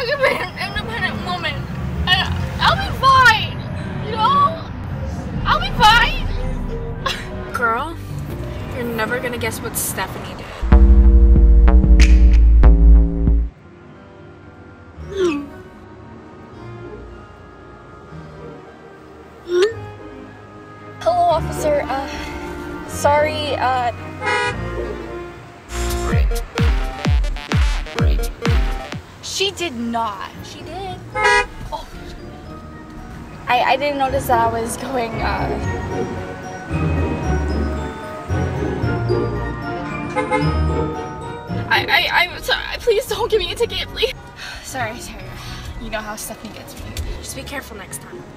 can be an independent woman. And I'll be fine. You know? I'll be fine. Girl, you're never gonna guess what Stephanie did. Hello, officer. Sorry, She did not. She did. Oh. I didn't notice that I was going, I'm sorry. Please don't give me a ticket, please. Sorry. You know how Stephanie gets me. Just be careful next time.